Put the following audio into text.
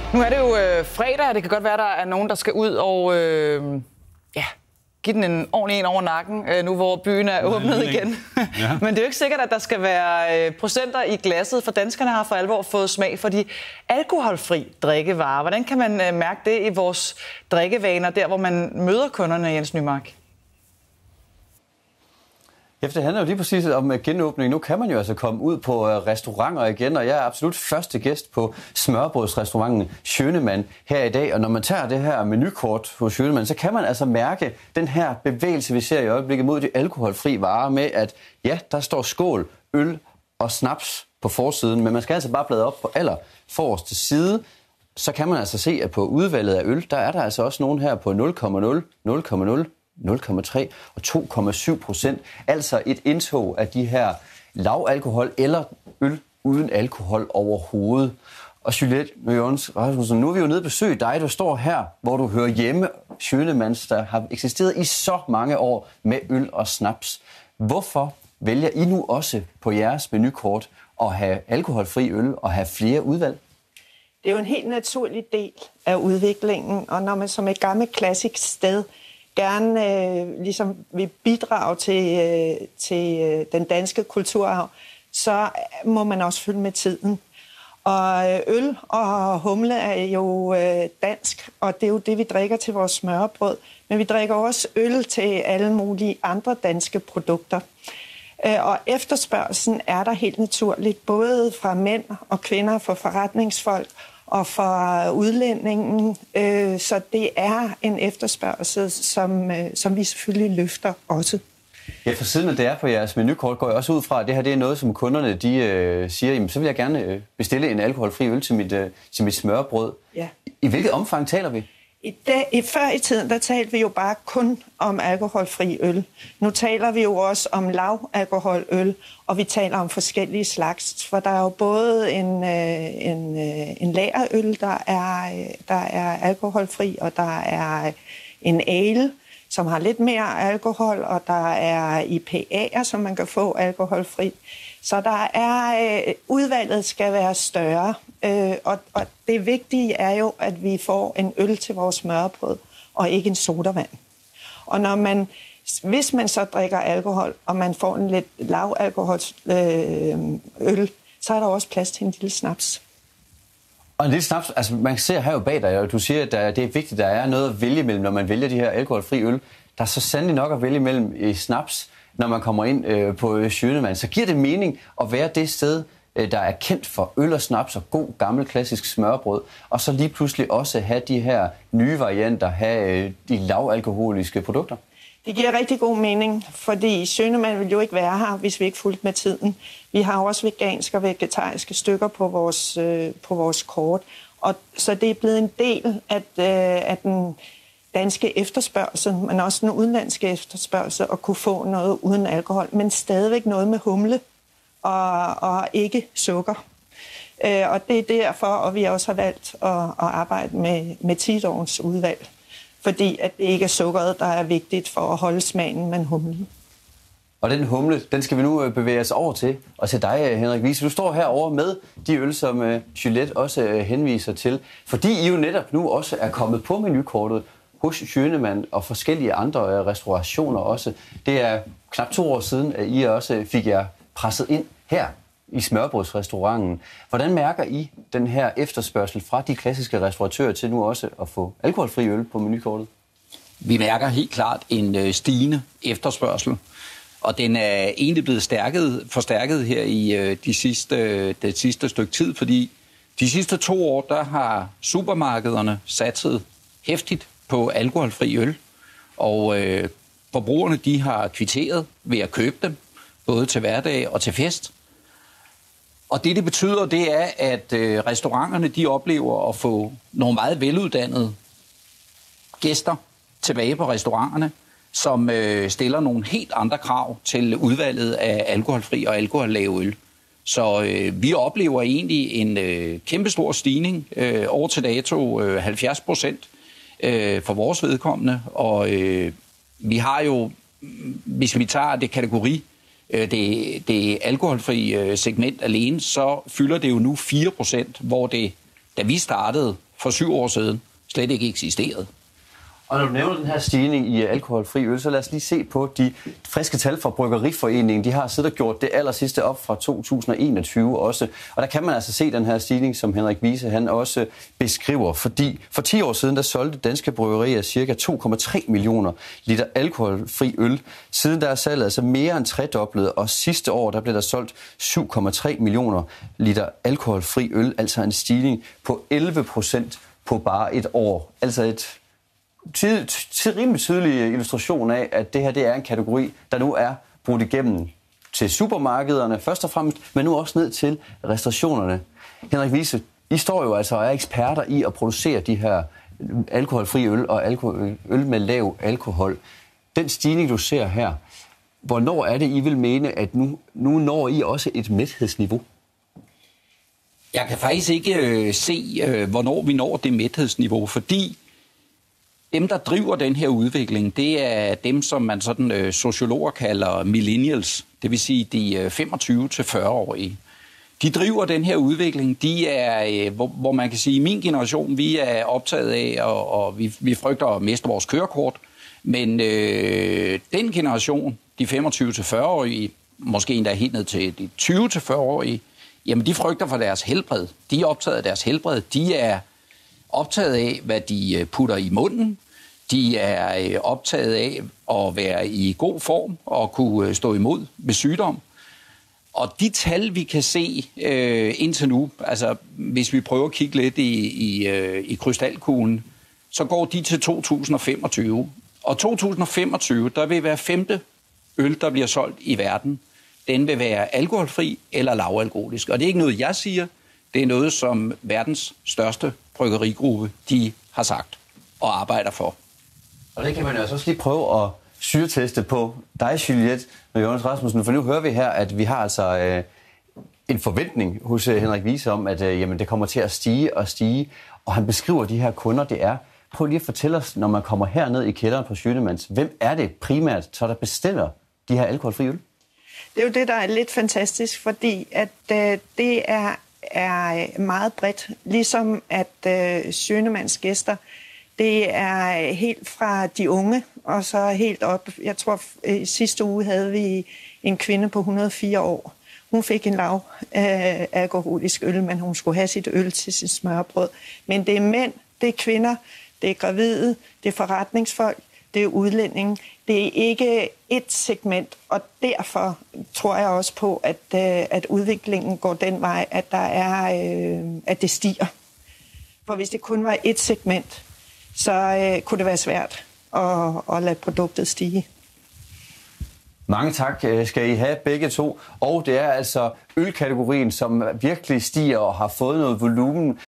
Nu er det jo fredag, og det kan godt være, der er nogen, der skal ud og give den en ordentlig en over nakken, nu hvor byen er åbnet igen. Ja. Men det er jo ikke sikkert, at der skal være procenter i glasset, for danskerne har for alvor fået smag for de alkoholfri drikkevarer. Hvordan kan man mærke det i vores drikkevaner, der hvor man møder kunderne, Jens Nymark? Ja, det handler jo lige præcis om genåbning. Nu kan man jo altså komme ud på restauranter igen, og jeg er absolut første gæst på smørrebrødsrestauranten Schönemann her i dag. Og når man tager det her menukort hos Schönemann, så kan man altså mærke den her bevægelse, vi ser i øjeblikket mod de alkoholfri varer med, at ja, der står skål, øl og snaps på forsiden, men man skal altså bare bladre op på forreste side. Så kan man altså se, at på udvalget af øl, der er der altså også nogen her på 0,0, 0,0, 0,3 og 2,7%. Altså et indtog af de her lavalkohol eller øl uden alkohol overhovedet. Og Juliette Møgens Rasmussen, nu er vi jo nede og besøge dig, der står her, hvor du hører hjemme. Schönemanns, der har eksisteret i så mange år med øl og snaps. Hvorfor vælger I nu også på jeres menukort at have alkoholfri øl og have flere udvalg? Det er jo en helt naturlig del af udviklingen, og når man som et gammelt klassisk sted gerne ligesom vil bidrage til den danske kulturarv, så må man også følge med tiden. Og øl og humle er jo dansk, og det er jo det, vi drikker til vores smørrebrød. Men vi drikker også øl til alle mulige andre danske produkter. Og efterspørgslen er der helt naturligt, både fra mænd og kvinder, fra forretningsfolk og fra udlændingen. Så det er en efterspørgsel, som vi selvfølgelig løfter også. Ja, for siden af det er på jeres menukort, går jeg også ud fra, at det her det er noget, som kunderne de siger, jamen, så vil jeg gerne bestille en alkoholfri øl til mit smørrebrød. Ja. I hvilket omfang taler vi? Før i tiden, der talte vi jo bare kun om alkoholfri øl. Nu taler vi jo også om lavalkoholøl, og vi taler om forskellige slags. For der er jo både en lagerøl, der er alkoholfri, og der er en ale, som har lidt mere alkohol, og der er IPA'er, som man kan få alkoholfri. Så der er udvalget skal være større, og det vigtige er jo, at vi får en øl til vores smørrebrød, og ikke en sodavand. Og hvis man så drikker alkohol, og man får en lidt lavalkohols øl, så er der også plads til en lille snaps. Og en lille snaps, altså man ser her jo bag dig, og du siger, at det er vigtigt, at der er noget at vælge mellem, når man vælger de her alkoholfri øl. Der er så sandelig nok at vælge mellem i snaps, når man kommer ind på Schönemann. Så giver det mening at være det sted, der er kendt for øl og snaps og god gammel klassisk smørbrød, og så lige pludselig også have de her nye varianter, have de lavalkoholiske produkter? Det giver rigtig god mening, fordi Schönemann vil jo ikke være her, hvis vi ikke fulgte med tiden. Vi har også veganske og vegetariske stykker på vores kort, og så det er blevet en del af den danske efterspørgsel, men også den udenlandske efterspørgsel, at kunne få noget uden alkohol, men stadigvæk noget med humle og ikke sukker. Og det er derfor, at vi også har valgt at arbejde med 10 års udvalg, fordi at det ikke er sukkeret, der er vigtigt for at holde smagen, men humlen. Og den humle, den skal vi nu bevæge os over til. Og til dig, Henrik Wiese. Du står herovre med de øl, som Juliette også henviser til. Fordi I jo netop nu også er kommet på menukortet hos Schönemann og forskellige andre restaurationer også. Det er knap 2 år siden, at I også fik jer presset ind her i smørrebrødsrestauranten. Hvordan mærker I den her efterspørgsel fra de klassiske restauratører til nu også at få alkoholfri øl på menukortet? Vi mærker helt klart en stigende efterspørgsel, og den er egentlig blevet forstærket her i det sidste stykke tid, fordi de sidste 2 år, der har supermarkederne satset hæftigt på alkoholfri øl, og forbrugerne de har kvitteret ved at købe dem, både til hverdag og til fest. Og det betyder, det er, at restauranterne de oplever at få nogle meget veluddannede gæster tilbage på restauranterne, som stiller nogle helt andre krav til udvalget af alkoholfri og alkohollave øl. Så vi oplever egentlig en kæmpestor stigning, over til dato 70% for vores vedkommende. Og vi har jo, hvis vi tager det kategori, det alkoholfri segment alene, så fylder det jo nu 4%, hvor det, da vi startede for 7 år siden slet ikke eksisterede. Og når du nævner den her stigning i alkoholfri øl, så lad os lige se på de friske tal fra Bryggeriforeningen. De har siddet og gjort det allersidste op fra 2021 også. Og der kan man altså se den her stigning, som Henrik Wiese han også beskriver. Fordi for 10 år siden, der solgte danske bryggerier ca. 2,3 millioner liter alkoholfri øl. Siden der er salget altså mere end tredoblet, og sidste år der blev der solgt 7,3 millioner liter alkoholfri øl. Altså en stigning på 11% på bare et år. Altså et rimelig tydelig illustration af, at det her det er en kategori, der nu er brudt igennem til supermarkederne først og fremmest, men nu også ned til restaurationerne. Henrik Wiese, I står jo altså og er eksperter i at producere de her alkoholfri øl og øl med lav alkohol. Den stigning, du ser her, hvornår er det, I vil mene, at nu når I også et mæthedsniveau? Jeg kan faktisk ikke se, hvornår vi når det mæthedsniveau, fordi dem, der driver den her udvikling, det er dem, som man sådan sociologer kalder millennials, det vil sige de 25-40-årige. De driver den her udvikling, de er, hvor man kan sige, i min generation, vi er optaget af, og vi frygter at miste vores kørekort, men den generation, de 25-40-årige, måske endda helt ned til de 20-40-årige, jamen de frygter for deres helbred. De er optaget af deres helbred. De er optaget af, hvad de putter i munden. De er optaget af at være i god form og kunne stå imod ved sygdom. Og de tal, vi kan se indtil nu, altså hvis vi prøver at kigge lidt i krystalkuglen, så går de til 2025. Og 2025, der vil hver 5. øl, der bliver solgt i verden, den vil være alkoholfri eller lavalkoholisk. Og det er ikke noget, jeg siger. Det er noget, som verdens største bryggerigruppe, de har sagt og arbejder for. Og det kan man jo også lige prøve at syreteste på dig, Juliette og Jonas Rasmussen, for nu hører vi her, at vi har altså en forventning hos Henrik Wiese om, at jamen, det kommer til at stige og stige, og han beskriver de her kunder, det er. Prøv lige at fortælle os, når man kommer herned i kælderen på Schønemanns, hvem er det primært, så der bestiller de her alkoholfri øl? Det er jo det, der er lidt fantastisk, fordi at det er meget bredt, ligesom at Schønemanns gæster, det er helt fra de unge, og så helt op. Jeg tror, sidste uge havde vi en kvinde på 104 år. Hun fik en lav alkoholisk øl, men hun skulle have sit øl til sit smørbrød. Men det er mænd, det er kvinder, det er gravide, det er forretningsfolk, det er udlændinge. Det er ikke et segment, og derfor tror jeg også på, at udviklingen går den vej, at at det stiger. For hvis det kun var et segment, så kunne det være svært at lade produktet stige. Mange tak skal I have begge to. Og det er altså ølkategorien, som virkelig stiger og har fået noget volumen.